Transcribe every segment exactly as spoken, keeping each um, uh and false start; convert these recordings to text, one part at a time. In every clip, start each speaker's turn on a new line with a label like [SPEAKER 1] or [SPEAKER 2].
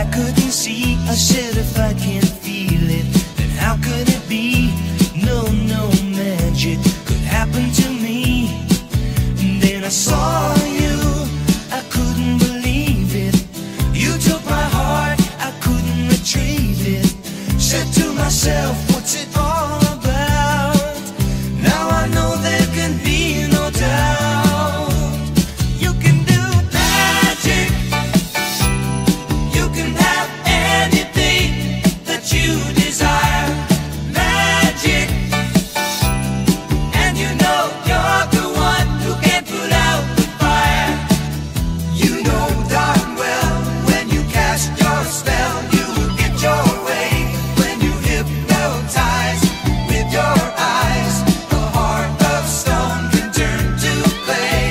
[SPEAKER 1] couldn't see. I said if I can't feel it, then how could it be? No, no magic could happen to me. And then I saw you, I couldn't believe it. You took my heart, I couldn't retrieve it. Said to myself, what's it all about? Now I know there can be no doubt. You can do magic. You can have anything that you desire. Magic. And you know you're the one who can put out the fire. You know darn well when you cast your spell, you will get your way. When you hypnotize with your eyes, a heart of stone can turn to clay.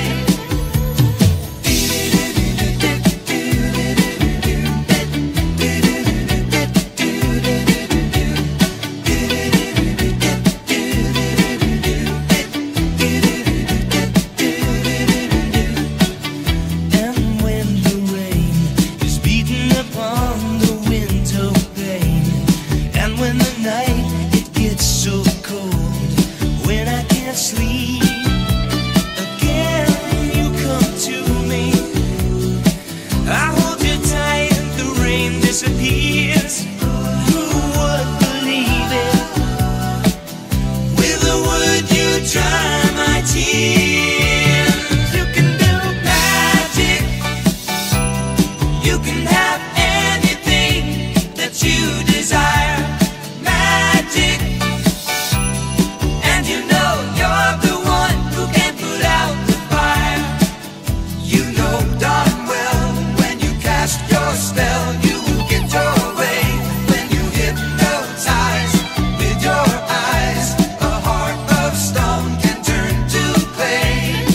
[SPEAKER 1] And when the rain is beating upon the window pane, and when the night it gets so cold, when I can't sleep, again you come to me. I hold you tight and the rain disappears. Who would believe it? With a word you dry my tears. You can do magic. You can have anything that you desire. Magic. And you know you're the one who can put out the fire. You know darn well when you cast your spell, you will get your way. When you hypnotize with your eyes, a heart of stone can turn to clay.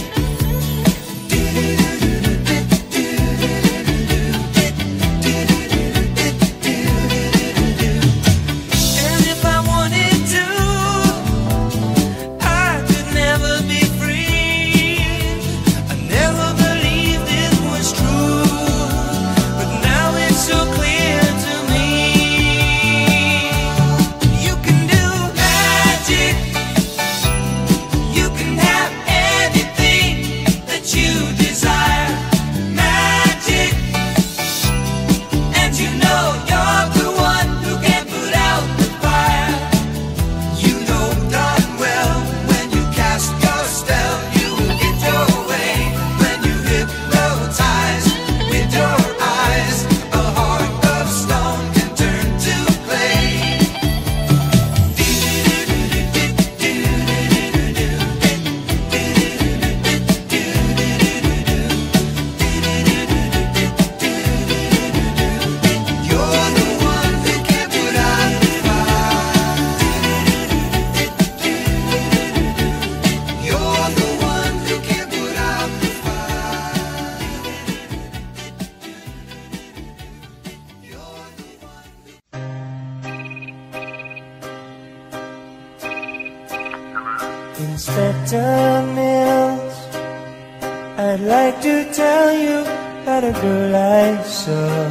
[SPEAKER 1] And if I wanted to, I could never be free. I never believed it was true, but now it's so clear to me. You can do magic. You can have anything that you desire. Magic. And you know you're the one who can put out the fire. You know darn well when you cast your spell, you will get your way. When you hypnotize with your eyes, a heart of stone can turn to clay. You're the one who can put out the fire. You're the one who can put out the fire. You're the one.
[SPEAKER 2] Inspector Mills, I'd like to tell you about a girl I saw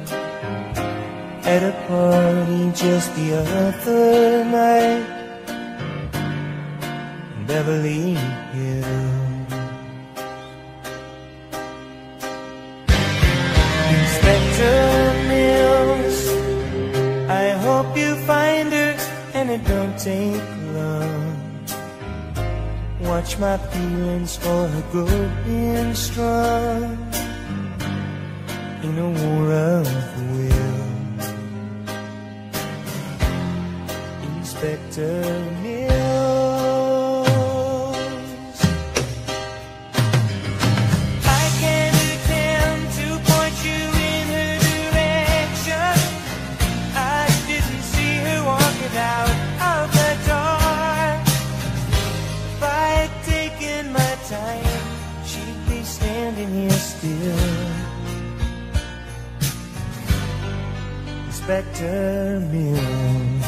[SPEAKER 2] at a party just the other night in Beverly Hills. Inspector Mills, I hope you find her and it don't take long. Watch my feelings for her growing strong in a war of will. Inspector Mills, I can attempt to point you in her direction. I didn't see her walking out of the door. If I'd taken my time, she'd be standing here still. Inspector Mills,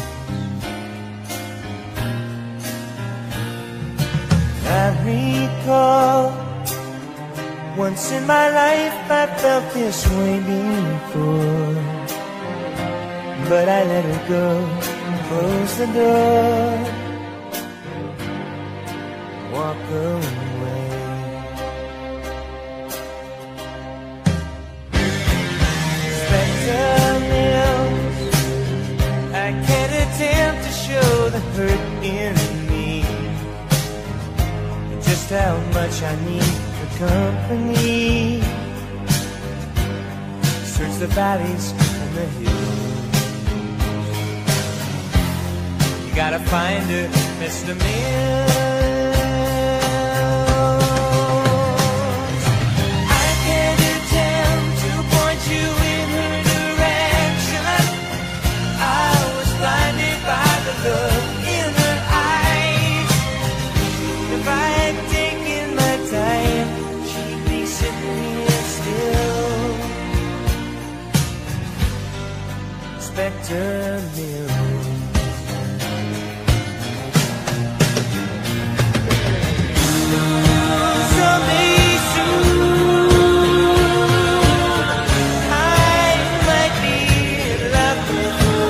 [SPEAKER 2] I recall once in my life I felt this way before. but I let her go. Close the door, walk away. Spectre Mills, I can't attempt to show the hurt in me, just how much I need the company. Search the valleys and the hills. You gotta find her, Mister Mills. I can't attempt to point you in her direction. I was blinded by the look in her eyes. If I had taken my time, she'd be sitting here still. Spectre Mills. Someday soon, I might be in love with you.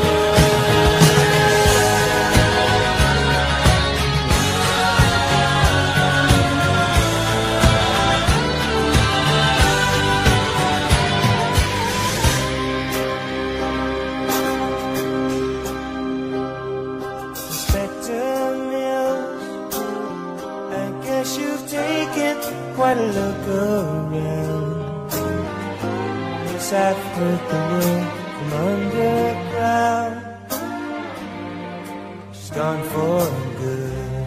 [SPEAKER 2] Spectre Mills, I guess you've taken quite a look around. Yes, I've heard the word from underground. She's gone for good.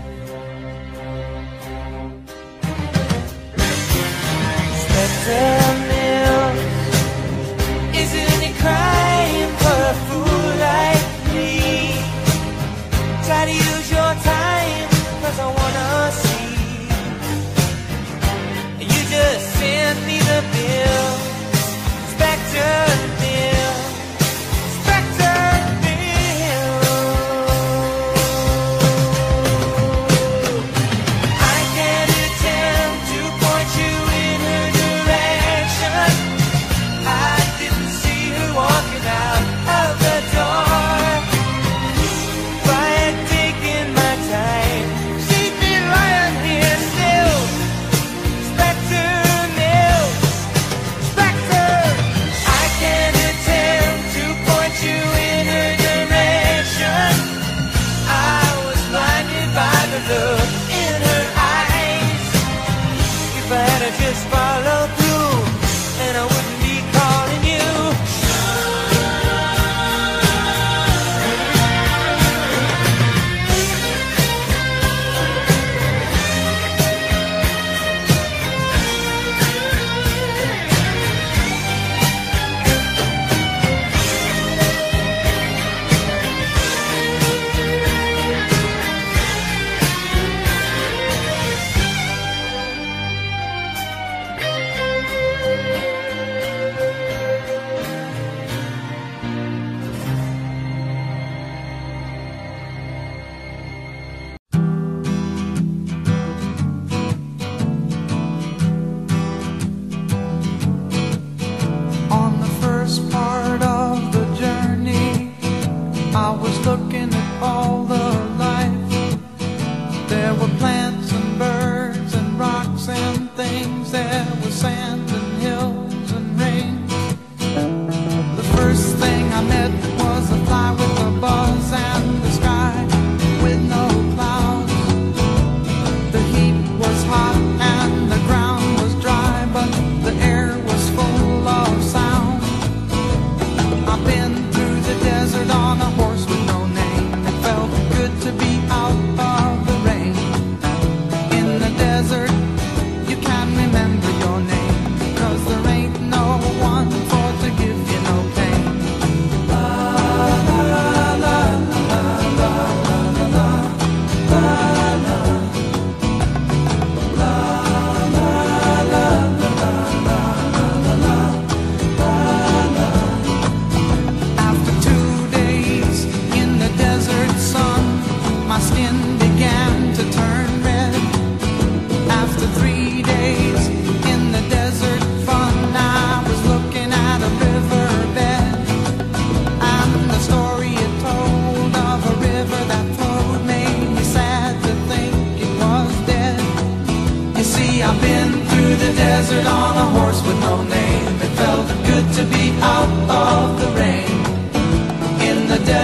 [SPEAKER 2] Spectre Mills, is it any crime for a fool like me? Try to use your time, cause I wanna see. You just send me the bill. Spectre Bill, Spectre Bill. I can't attempt to point you in her direction. I didn't see her walking out of the door. If I had taken my time, she'd be lying here still. Spectre Mills, Spectre. I can't attempt to point you in her direction. I was blinded by the look in her eyes. If I had just followed through, and I wouldn't be calling you.
[SPEAKER 3] On the first part of the journey, I was looking at all the life. There were plants and birds and rocks and things. There was sand and hills and rain. The first thing I met was a fly with a buzz and the sky with no clouds. The heat was hot and the ground was dry, but the air was full of sound. I've been through the desert on a horse with no name.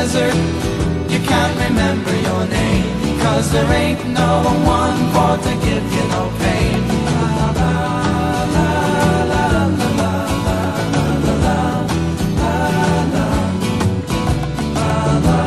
[SPEAKER 3] desert, you can't remember your name, 'cause there ain't no one for to give you no pain. La, la, la, la, la, la, la, la, la, la, la,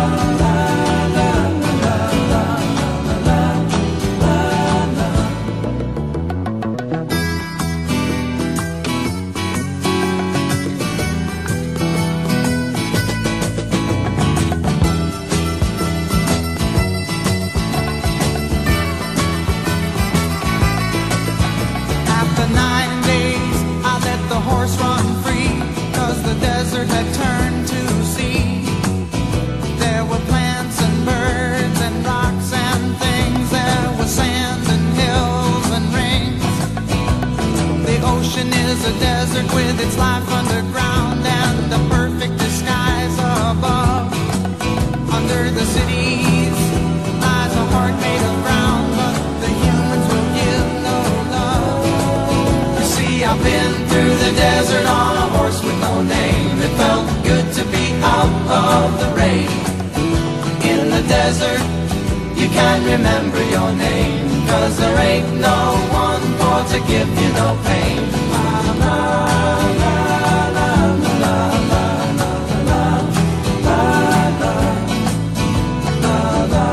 [SPEAKER 3] run free, 'cause the desert had turned to sea. There were plants and birds and rocks and things. There was sand and hills and rings. The ocean is a desert with its life underground and a perfect disguise above. Under the cities lies a heart made of brown, but the humans will give no love. You see, I've been through the desert on a horse with no name. It felt good to be out of the rain. In the desert, you can't remember your name, 'cause there ain't no one for to give you no pain. La, la, la, la, la, la, la, la, la, la, la, la, la,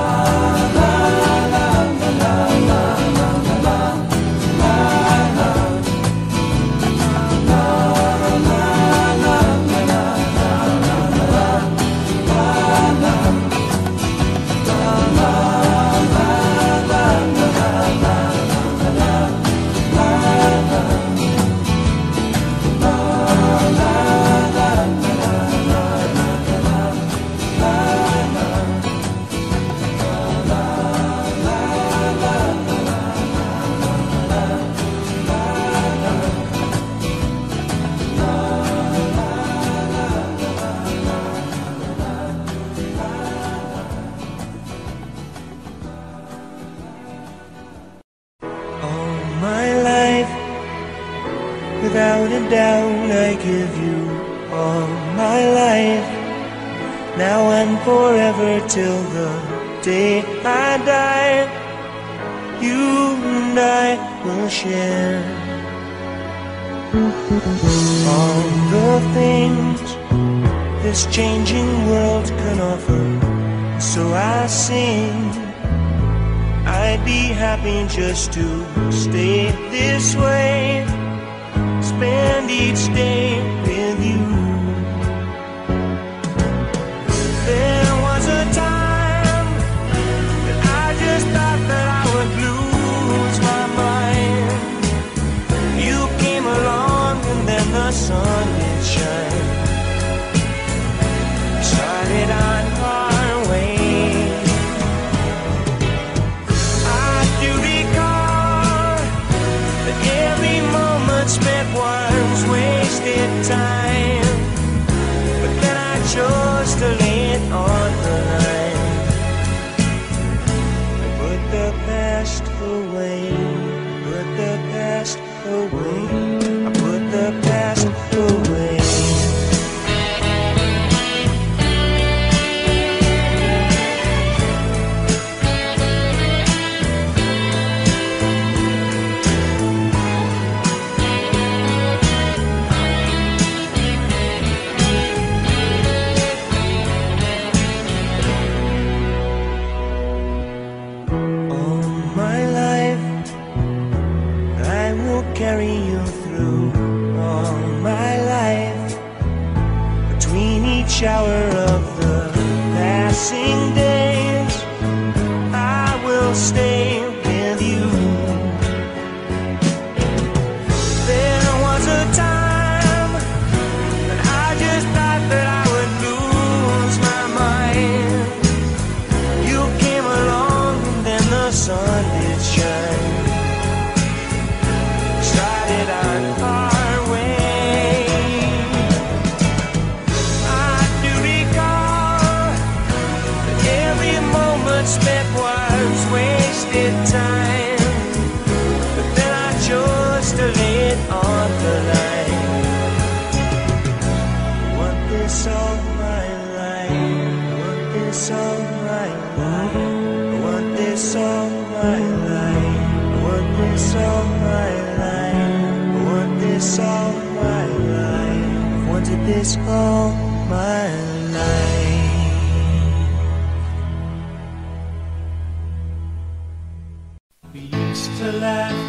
[SPEAKER 1] without a doubt, I give you all my life, now and forever till the day I die. You and I will share all the things this changing world can offer. So I sing, I'd be happy just to stay this way, spend each day with you. There was a time that I just thought that I would lose my mind. You came along and then the sun did shine. Started on our way. I do recall that every moment spent was wasted time, but then I chose to lay it on the line. I put the past away, put the past away, I put the past away. Carry you through all my life. Between each hour of the passing days, I will stay with you. There was a time that I just thought that I would lose my mind. You came along and then the sun did shine. On our way, I do recall that every moment spent was wasted time, but then I chose to lay it on the line. I want this all my life. this all my life. I want this all my life. I want this all my life. I want this all my life. Wanted this all my life. We used to laugh,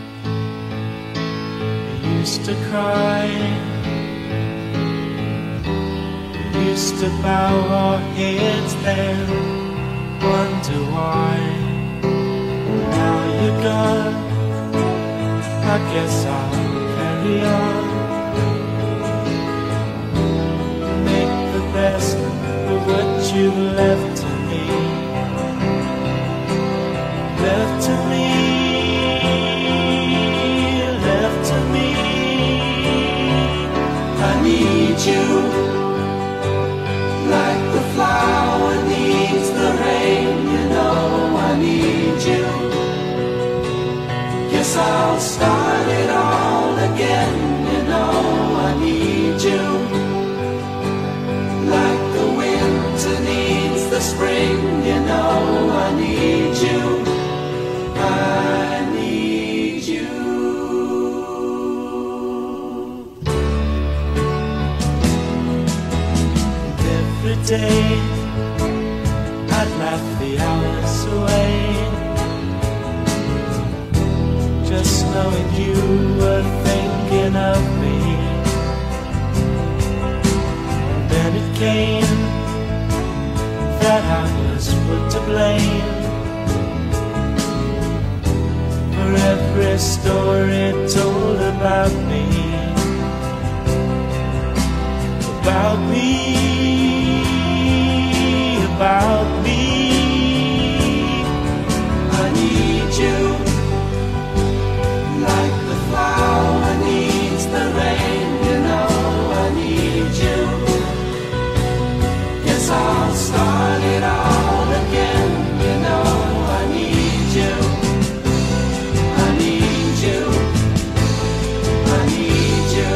[SPEAKER 1] we used to cry, we used to bow our heads then wonder why. Now you're gone, I guess I'll carry on, make the best of what you left to me. Left to me, left to me. I need you, like the flower needs the rain. You know I need you. Guess I'll start it all again. You know I need you, like the winter needs the spring. You know I need you. I need you. Every day I'd laugh the hours away, just knowing you were thinking of me. And then it came that I was put to blame for every story told about me, about me, about me. I need you, like the flower needs the rain. You know I need you. Guess I'll start it all again. You know I need you. I need you, I need you,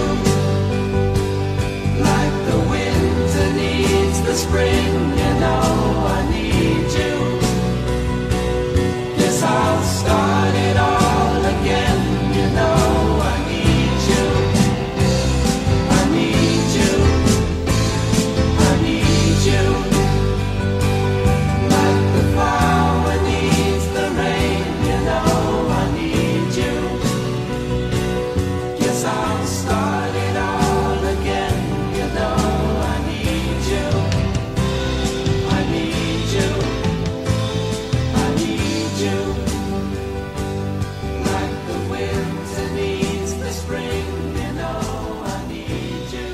[SPEAKER 1] like the winter needs the spring. You know I need you. Guess I'll start it all again. You know I need you. I need you, I need you, like the flower needs the rain. You know I need you. Guess I'll start it all again. You know I need you. I need you. I need you, like the winter needs the spring. You know I need you.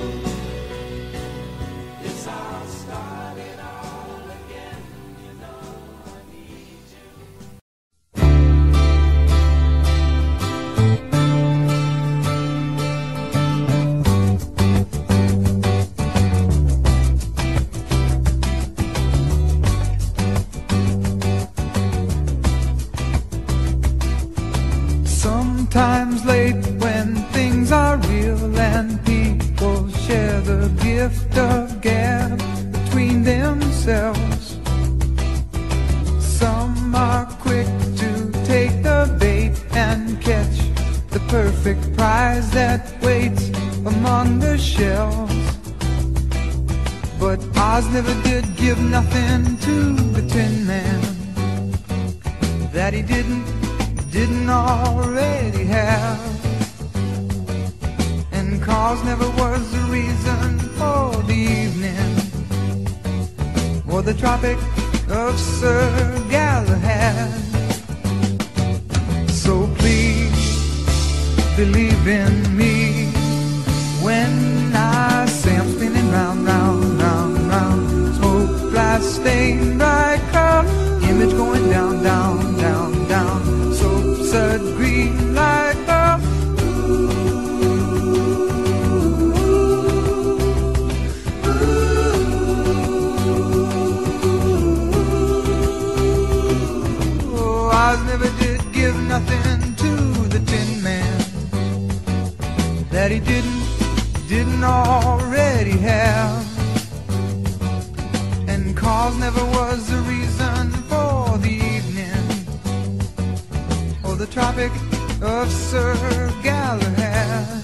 [SPEAKER 1] Guess I'll start it all again. You know I need you.
[SPEAKER 3] Sometimes late when things are real and people share the gift of gab between themselves. Some are quick to take the bait and catch the perfect prize that waits among the shells. But Oz never did give nothing to the Tin Man that he didn't, didn't already have. And cause never was the reason for the evening or the Tropic of Sir Galahad. So please believe in me when I say I'm spinning round, round, round, round. Smoke, fly, stain, bright cloud, image going down, down, down, down. Soap, green light bulb. Oh, Oz never did give nothing to the Tin Man Tropic of Sir Galahad.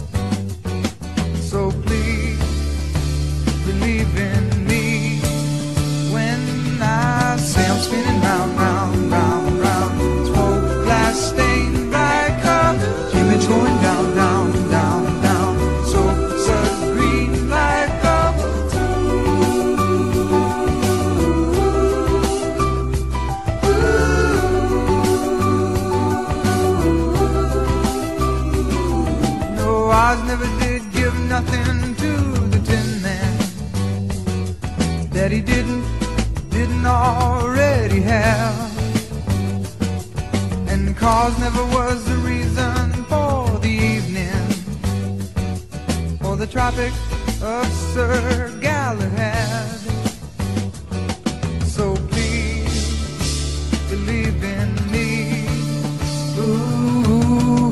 [SPEAKER 3] So please believe in me when I say I'm spinning round, round, round, round. Smoke glass stained like a image going down, down, down, down. So sun green like a no, I never did give nothing to the Tin Man that he didn't, didn't already have. And cause never was the reason for the evening or the Tropic of Sir Galahad. So please believe in me. Ooh.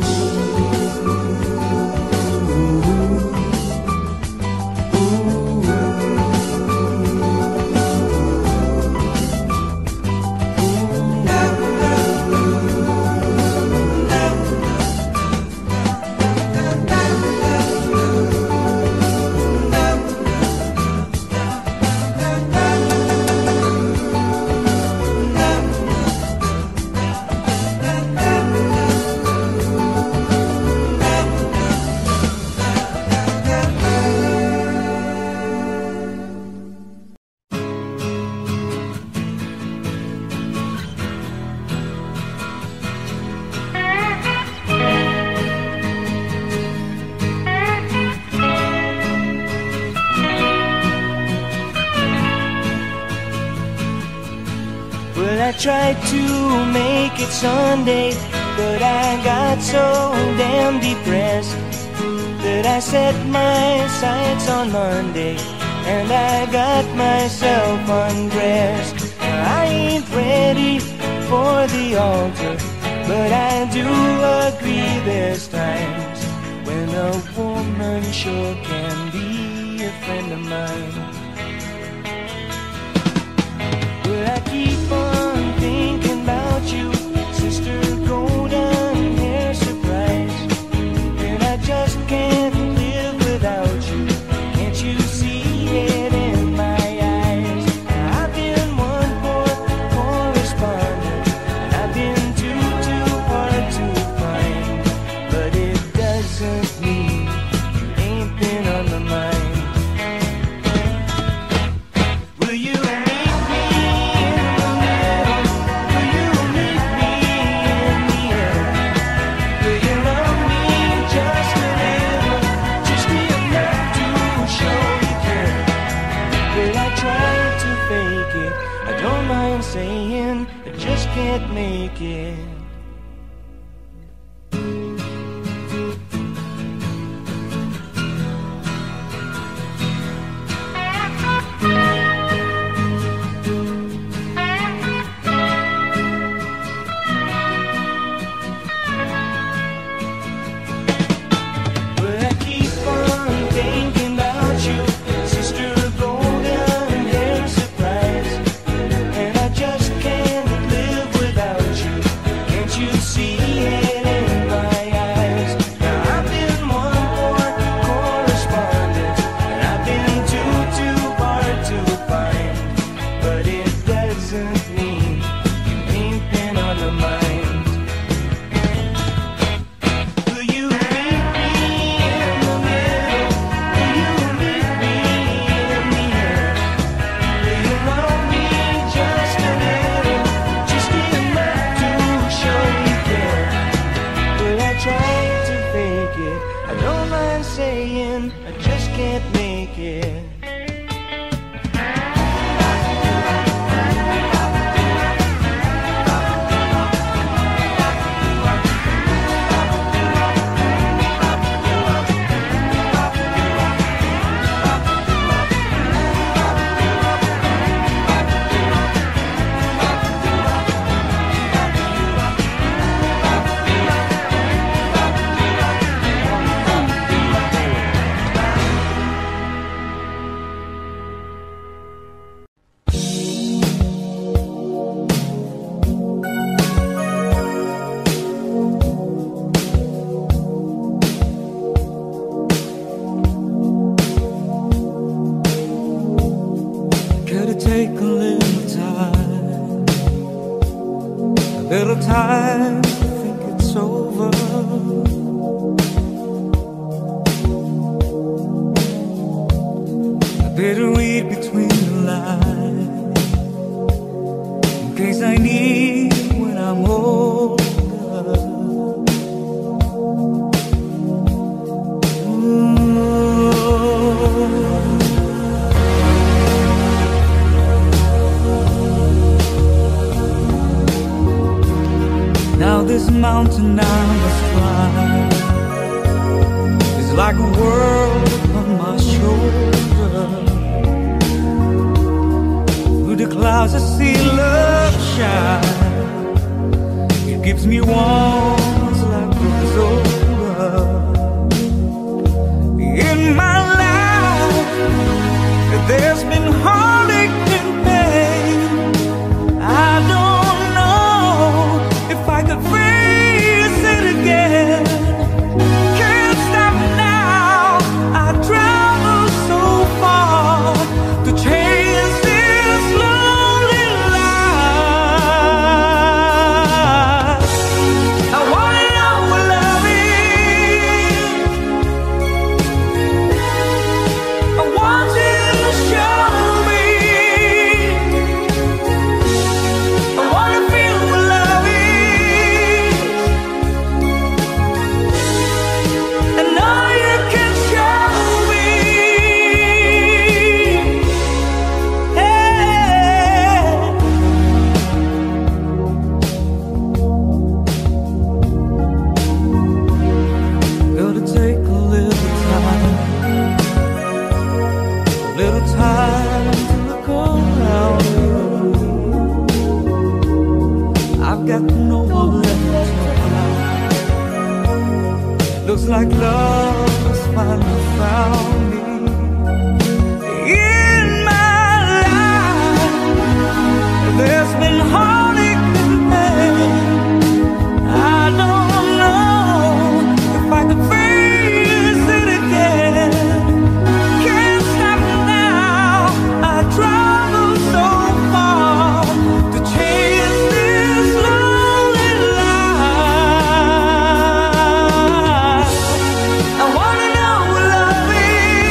[SPEAKER 1] I tried to make it Sunday, but I got so damn depressed that I set my sights on Monday and I got myself undressed. I ain't ready for the altar, but I do agree there's times when a woman sure can be a friend of mine. Well, I keep on thinking about you, Sister Golden Hair Surprise, and I just can't live without you. Can't you see it in my eyes? I've been one poor correspondent, and I've been too, too hard to find, but it doesn't mean you ain't been on my mind. Will you saying I just can't make it.
[SPEAKER 3] take a little time, a little time to think it's over. I better read between the lines in case I need when I'm older. Now this mountain I must climb is like a world upon my shoulder. Through the clouds I see love shine. It keeps me warm, it's like it was over. In my life there's been heartache and pain. I don't know if I could face it again. Can't stop now. I travel so far to chase this lonely life. I wanna know what love is. I want you to show me. I wanna feel what love is. I know you can show me. Hey. Gotta take a little time, a little time to look around you. I've got no one left to hide. Looks like love has finally found me. In my life there's been heartache and pain. I don't know if I could face it again. Can't stop now. I travel so far to chase this lonely life. I wanna know what love is.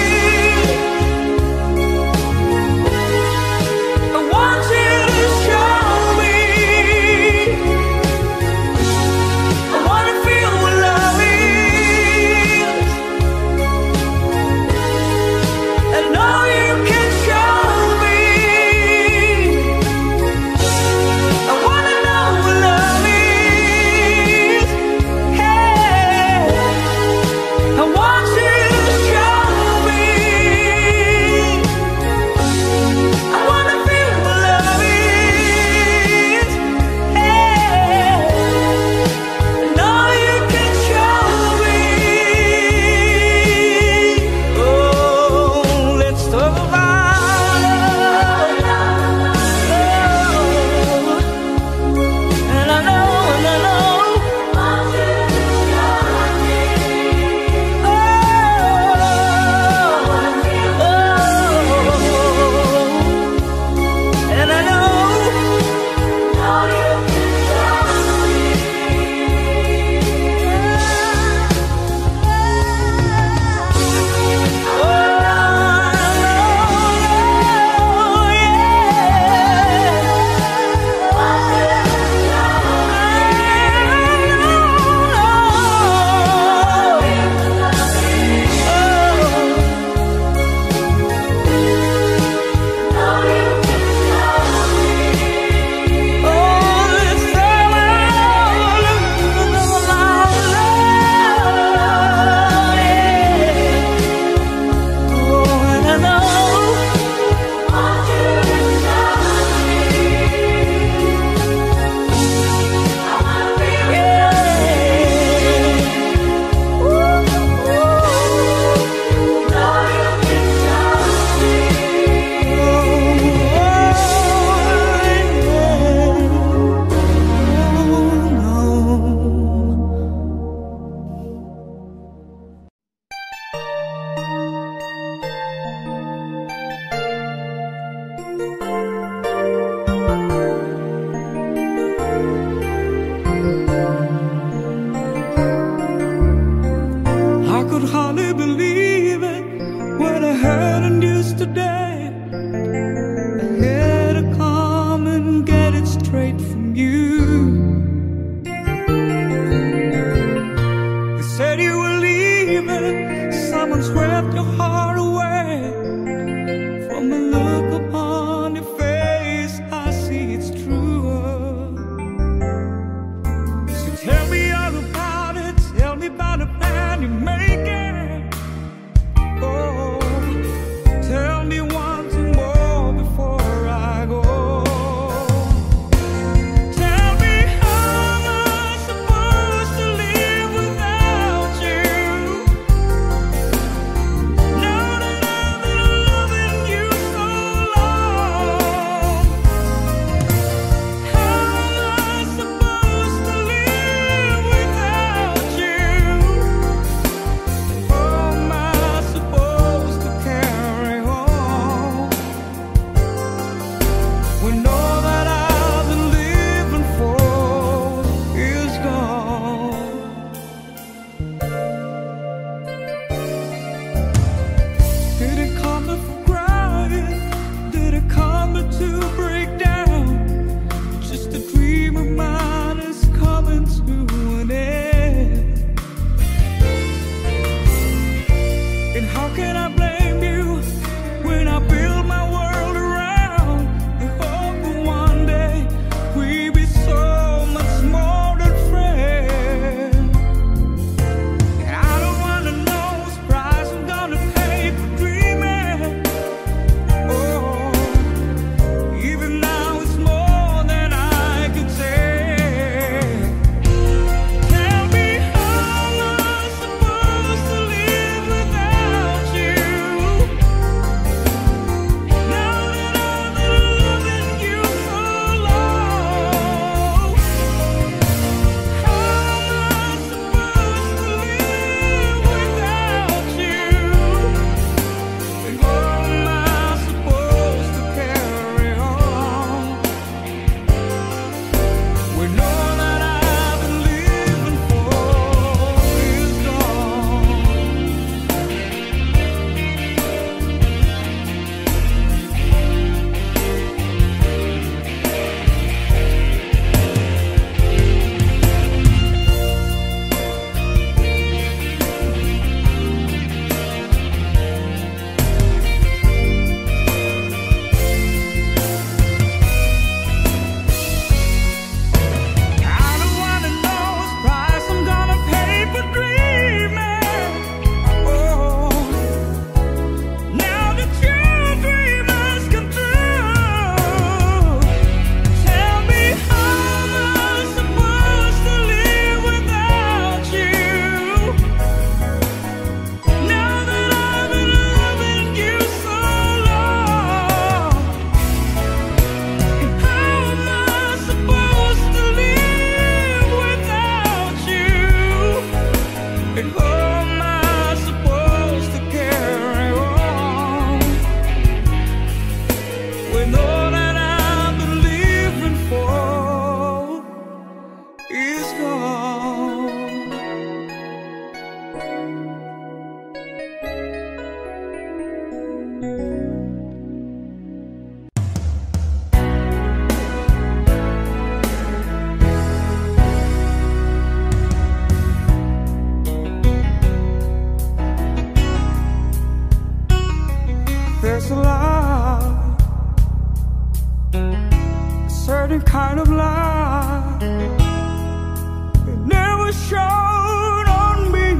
[SPEAKER 3] a certain kind of light it never shone on me.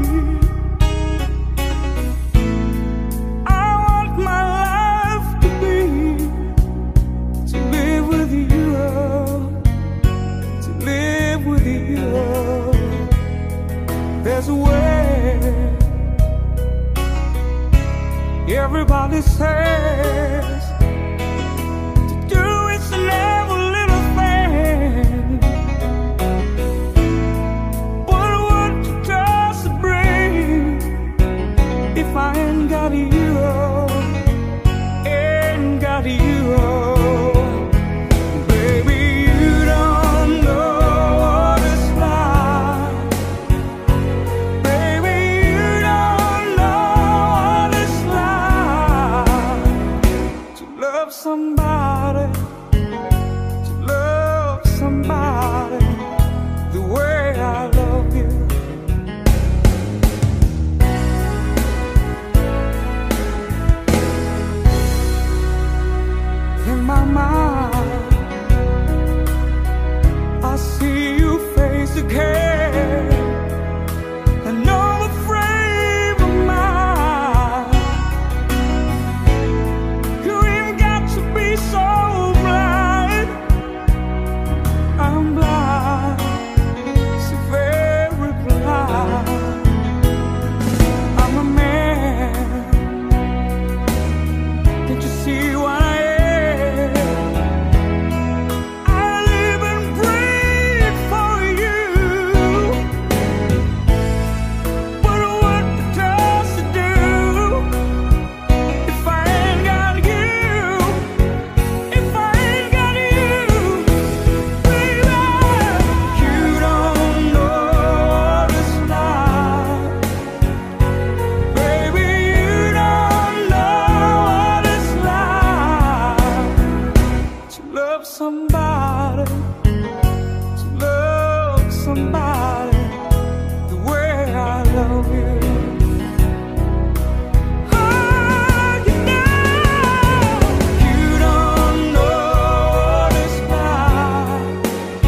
[SPEAKER 3] I want my life to be to live with you, to live with you. There's a way everybody says to do it's every little thing, but what does it bring if I ain't got you, ain't got you? Baby, you don't know what it's like. Baby, you don't know what it's like to love somebody, to love somebody the way I love you. In my mind, I see you face again, and no frame of mind. You ain't got to be so blind. I'm blind, so very blind. I'm a man. Can't you see what I am? I live and breathe for you. But what does it do if I ain't got you? If I ain't got you, baby, you don't know what it's like. Baby, you don't know what it's like to love somebody, to love somebody the way I love you. Oh, you know, you don't know what it's like.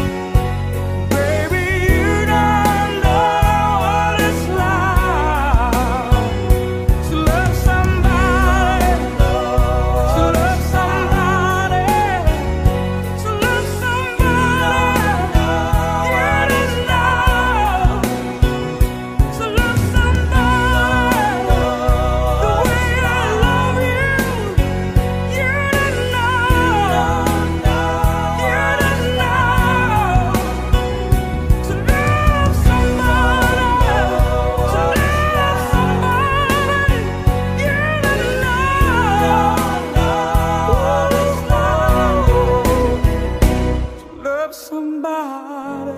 [SPEAKER 3] Baby, you don't know what it's like to love somebody, to love somebody, to love somebody. You don't know to love somebody the way I love you. You don't know, you don't know to love somebody, to love somebody. You don't know what it's like to love somebody,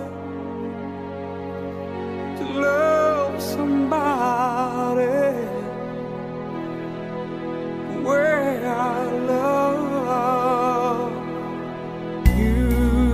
[SPEAKER 3] to love somebody where I love you.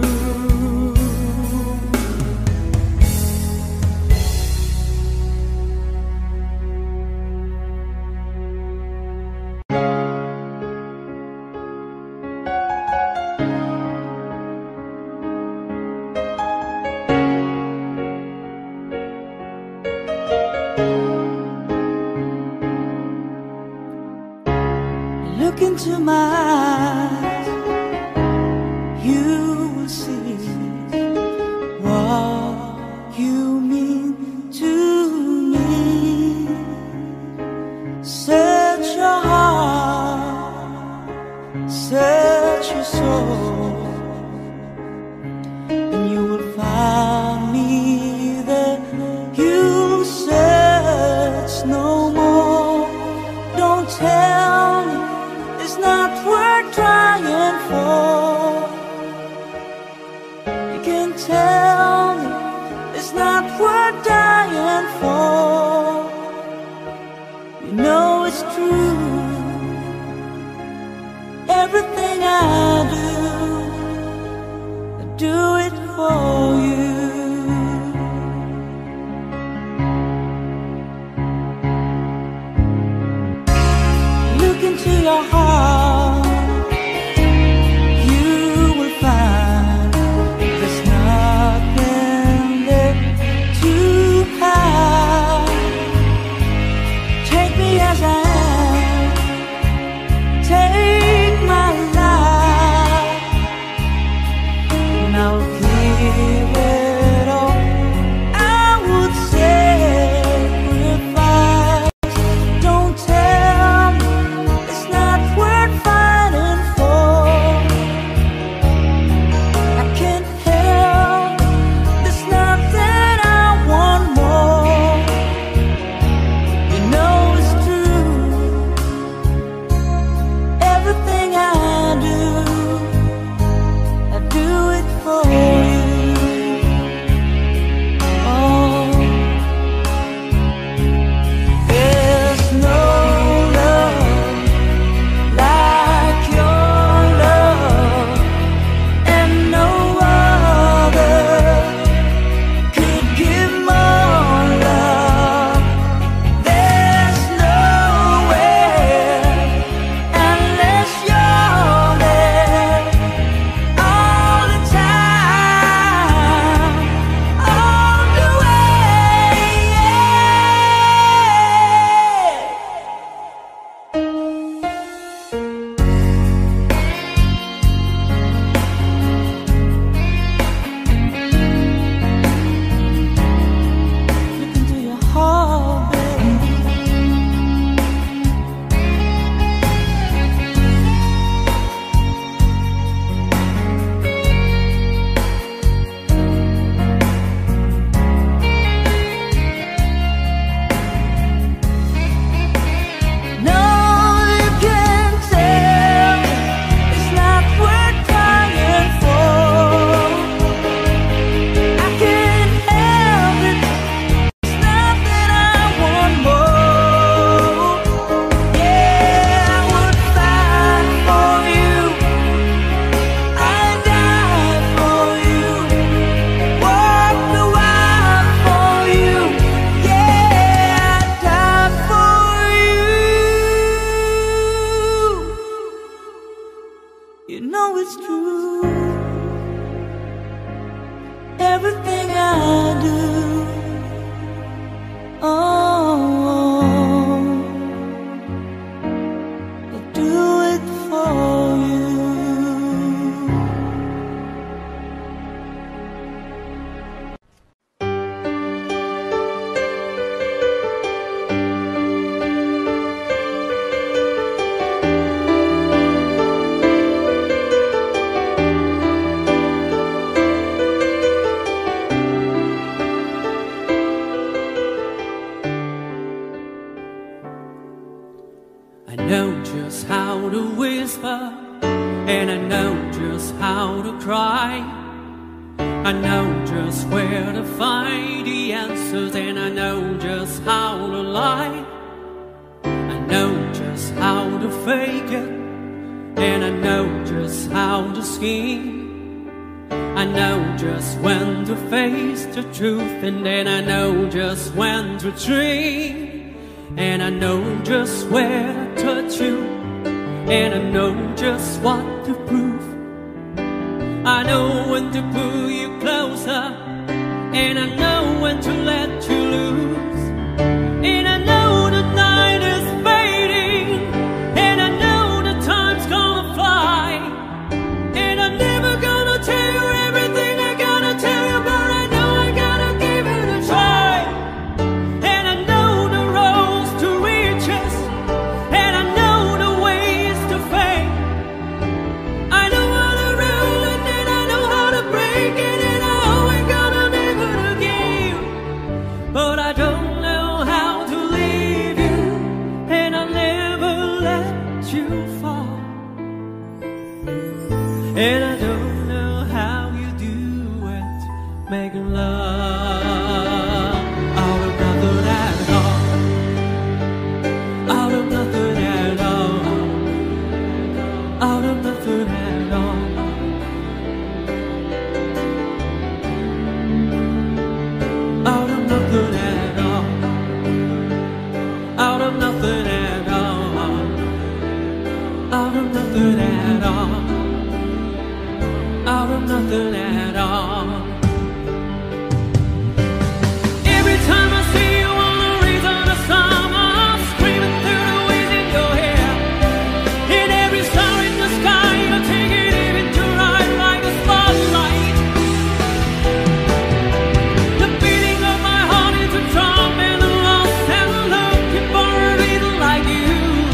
[SPEAKER 3] Look into my eyes, you will see what you mean to me. Search your heart, search your soul, and you will find me there. You search no more. Don't tell me it's not worth trying for. You can tell me it's not worth dying for. You know it's true. Everything I do, I do it for you. Look into your heart, you
[SPEAKER 1] You know it's true. Everything I do, oh, I do it for you.
[SPEAKER 4] I know just how to whisper, and I know just how to cry. I know just where to find the answers, and I know just how to lie. I know just how to fake it, and I know just how to scheme. I know just when to face the truth, and then I know just when to dream. And I know just where to touch you, and I know just what to prove. I know when to pull you closer, and I know when to let you loose. And I know the night is fading, and I know the time's gonna fly. And I'm never gonna tell you everything I gotta tell you, but I know I gotta give it a try. And I know the roads to riches, and I know the ways to fame. I know how to rule, and then I know how to break it, and I always gotta live it again. But I don't know how to leave you, and I'll never let you fall. And I don't know how you do it, making love out of nothing at all, out of nothing at all, out of nothing at all, out of nothing at all, out of nothing at all, out of nothing at all, out of nothing at all. Every time I see you on the rays of the summer, I'm screaming through the waves in your hair. In every star in the sky, you take it even to ride like a spotlight. The beating of my heart is a drum, and I'm lost and looking for a reason like you.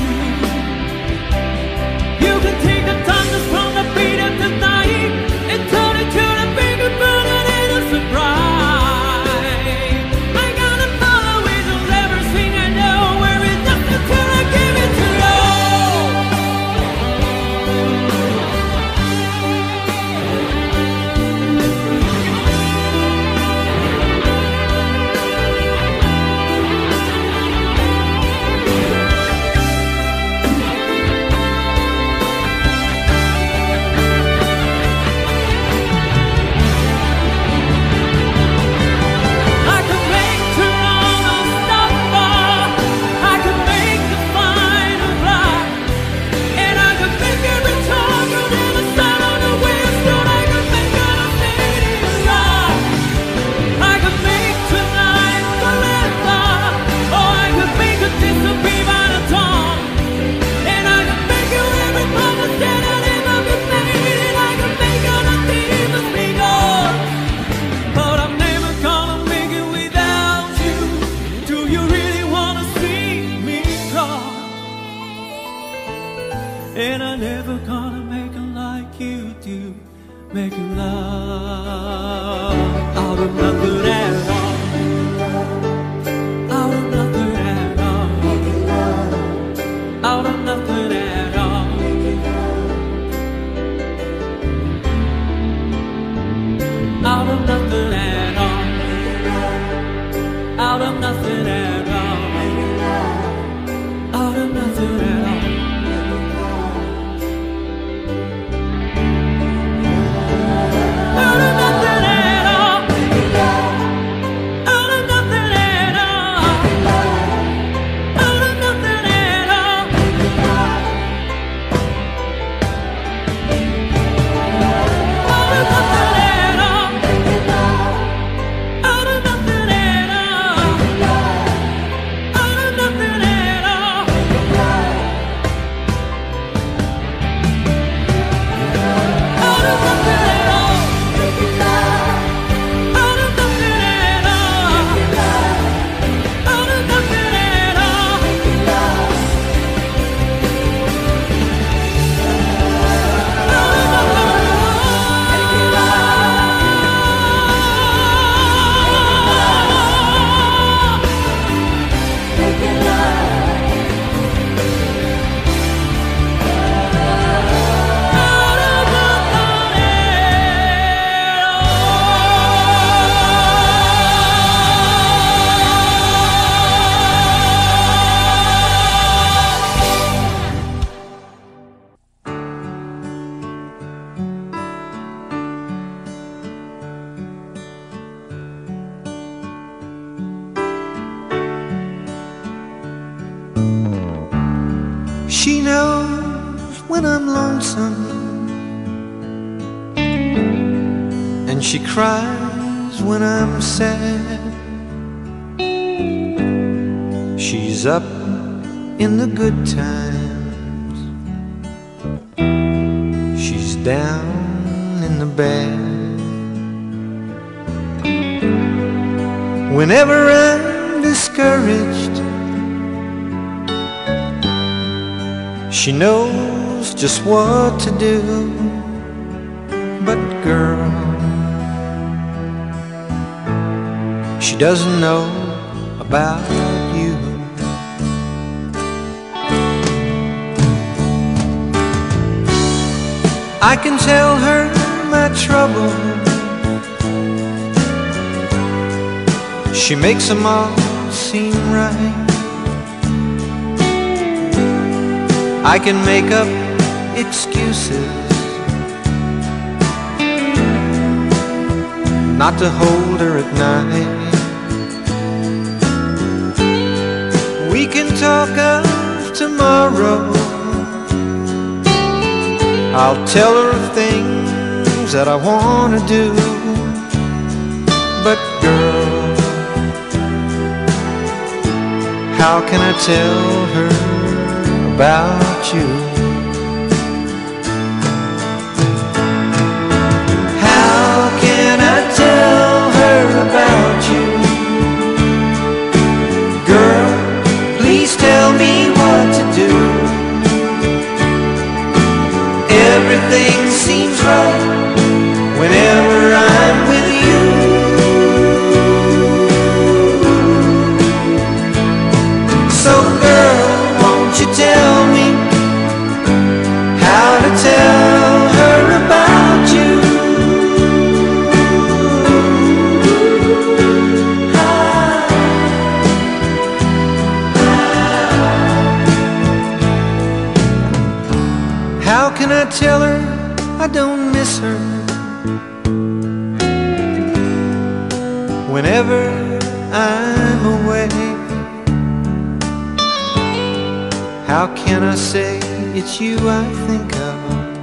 [SPEAKER 4] You can take the thunders from the beat of the night and turn it to the finger burning in a surprise. I gotta follow with everything I know, where it's nothing till I give it to you. I could make Toronto stop far, I could make the final block, and I could make every talk on the other side on the west, and I could make all the stadium rock. I could make tonight forever, or I could make it disappear by the dawn. And I could make you every promise that I'll ever be made, and I could make all the demons be gone. But I'm never gonna make it without you. Do you really wanna see me cry? And I'm never gonna make it like you do, making love out of nothing at all, out of nothing at all, out of nothing at all, out of nothing at all, out of nothing at all, out of nothing at all. Out of nothing at all.
[SPEAKER 3] knows when I'm lonesome, and she cries when I'm sad. She's up in the good times, she's down in the bad. Whenever I'm discouraged, she knows just what to do. But girl, she doesn't know about you. I can tell her my trouble, she makes them all seem right. I can make up excuses not to hold her at night. We can talk of tomorrow, I'll tell her things that I want to do. But girl, how can I tell her about you? How can I tell her about you? Girl, please tell me what to do. Everything seems right whenever I'm with you. So girl, won't you tell me how to tell her about you? How can I tell her I don't miss her whenever I'm away? How can I say it's you I think of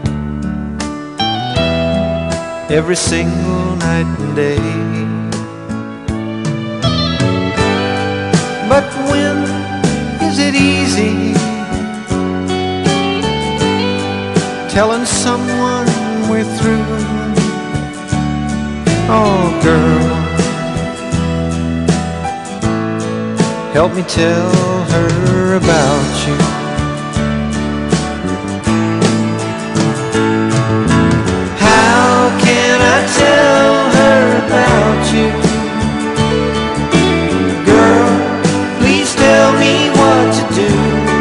[SPEAKER 3] every single night and day? But when is it easy telling someone we're through? Oh girl, help me tell her about you. How can I tell her about you? Girl, please tell me what to do.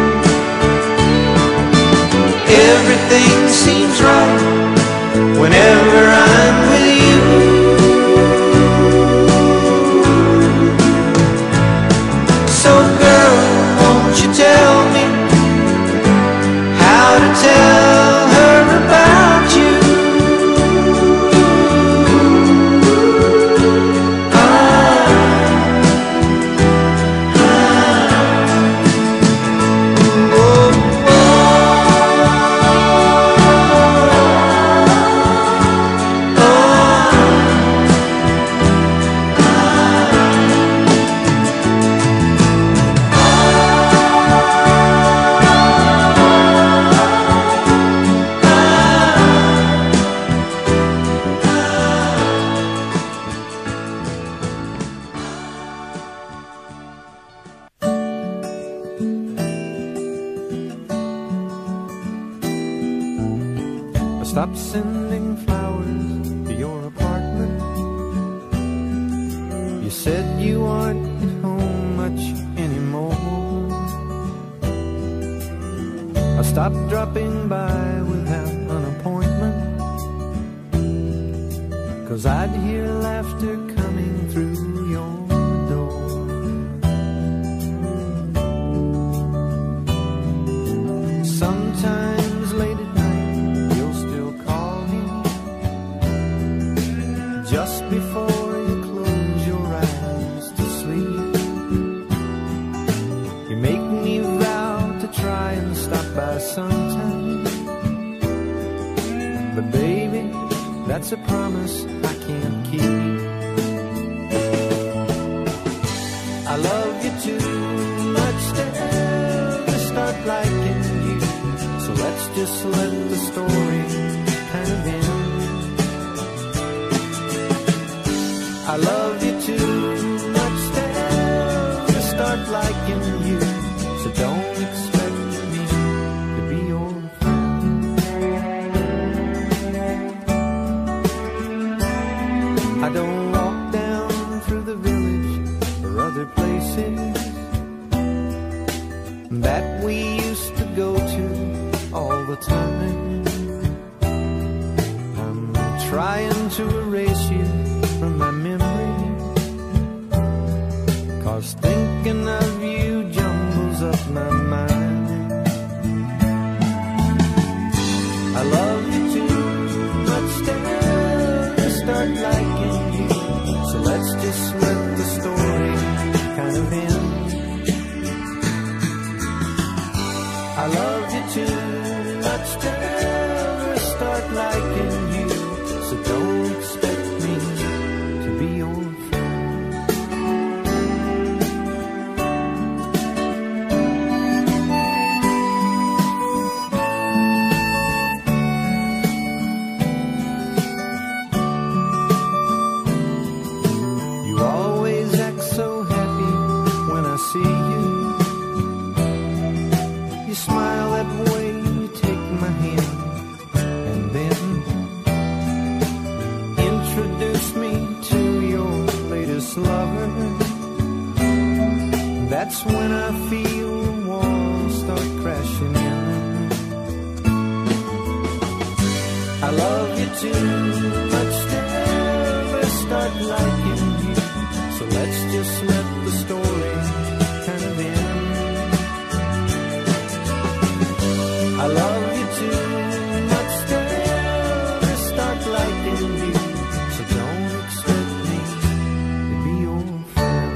[SPEAKER 3] Everything seems right whenever I'm with you. So girl, won't you tell me how to tell her about you? Stop sending flowers to your apartment. You said you aren't at home much anymore. I stopped dropping by without an appointment, 'cause I'd hear laughter coming through your door. Sometimes late at night you'll still call me, just before you close your eyes to sleep. You make me vow to try and stop by some But baby, that's a promise I can't keep. I love you too much to ever start liking you, so let's just let the story kind of end. I love you too much to ever start liking you, so don't expect me to be your friend. I don't walk down through the village or other places that we used to go to all the time. I'm trying to erase you from my memory, 'cause thinking of you jumbles up my mind. I love you too much to ever start liking you, so let's just let the story kind of end. I love you too much to ever start liking you, so don't expect me to be your friend. You always act so happy when I see you. You smile that way, you take my hand, and then introduce me to your latest lover. That's when I feel the walls start crashing in. I love you too much to ever start liking you, so let's just let the story kind of end. I love you too much to ever start liking you, so don't expect me to be your friend.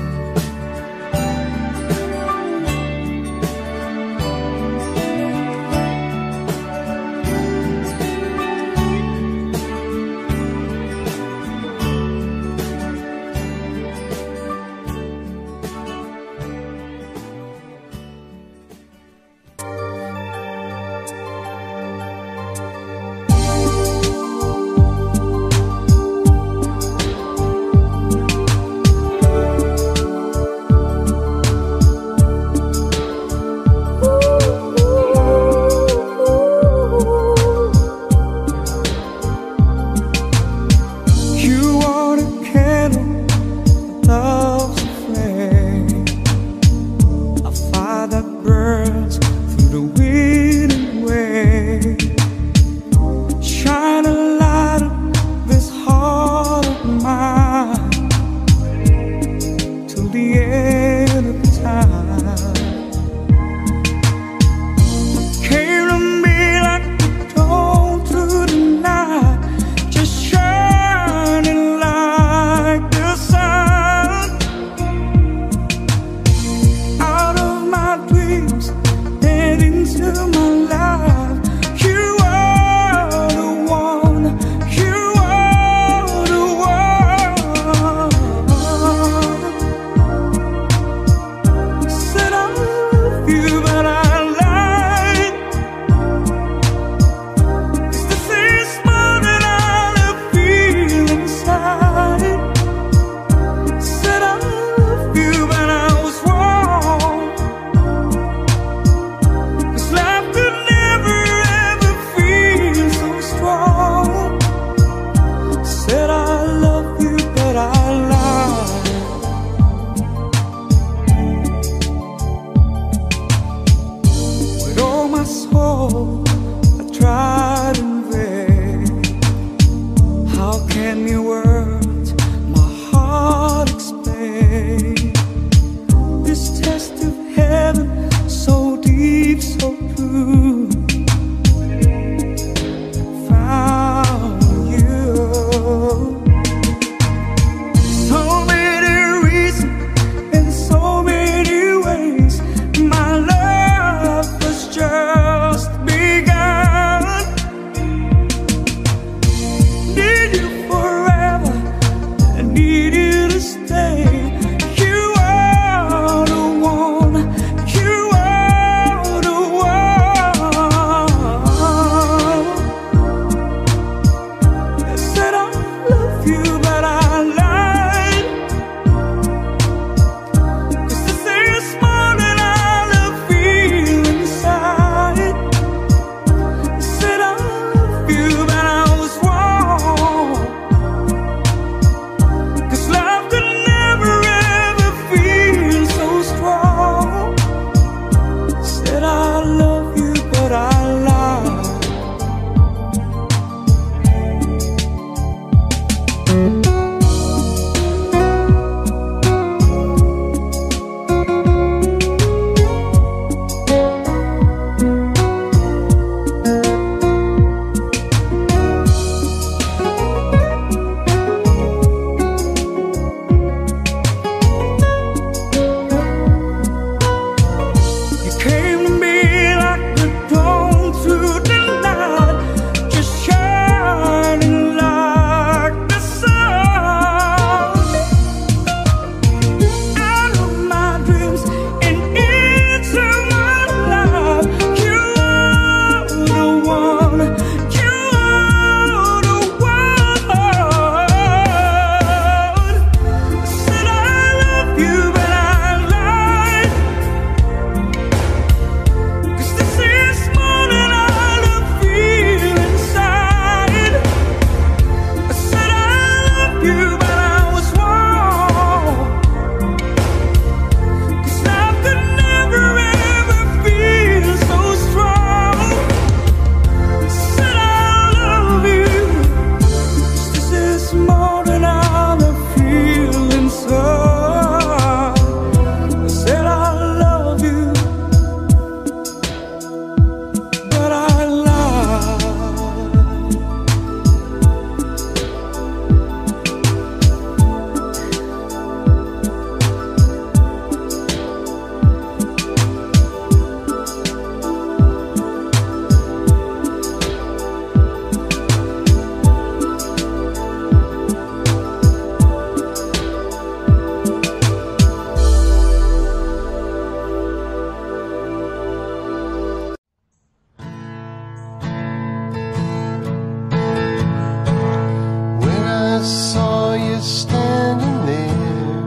[SPEAKER 5] you standing there.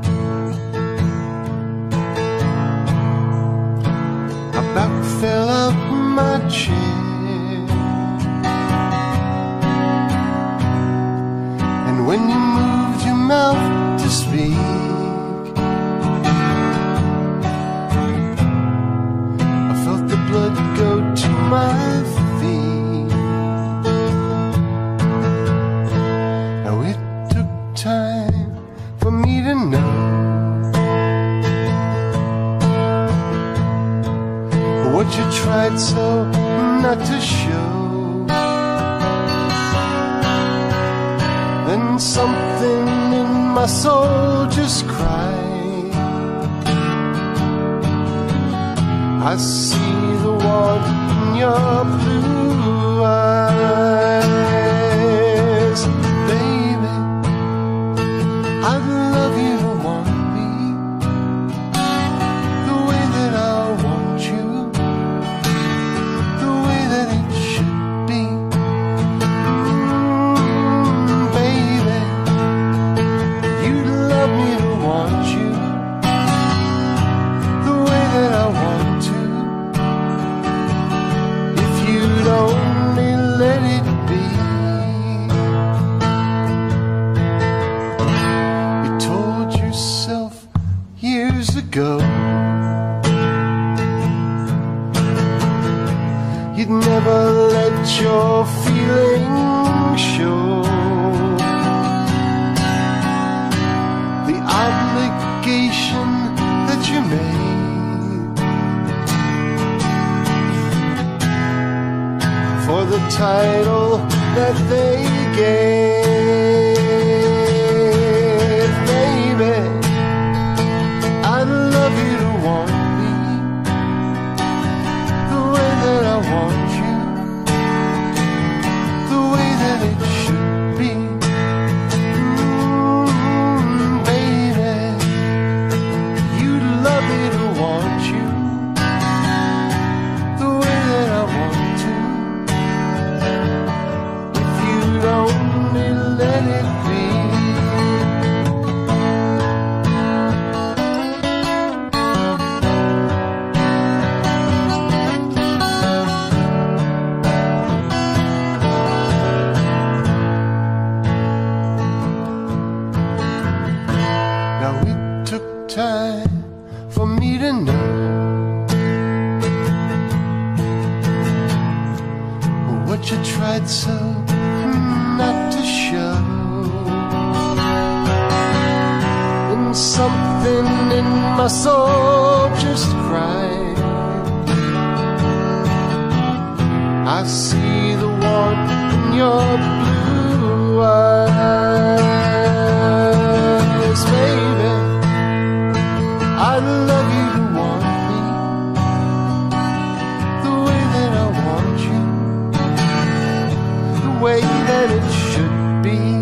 [SPEAKER 5] I about fell out my chair, and when you moved your mouth to speak, I felt the blood go to my feet. Now it took time for me to know what you tried so not to show. Then something in my soul just cried. I see the one in your blue eyes. Baby, I'd love you to want me the way that I want you, the way that it should be. Mm, baby, you'd love me to want you the way that I want to, if you'd only let it be. You told yourself years ago you'd never let your feelings show. The obligation that you made for the title that they gave. Baby, I'd love you to want me the way that I want you, the way that it should be. Mm, baby, you'd love me to want you the way that I want to, if you'd only let it be. Now it took time for me to know what you tried so not to show. And something in my soul just cried. I see the one in your blue eyes. Baby, I'd love you to want me the way that I want you, the way that it should be.